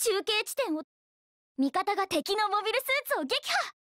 中継地点を。味方が敵のモビルスーツを撃破。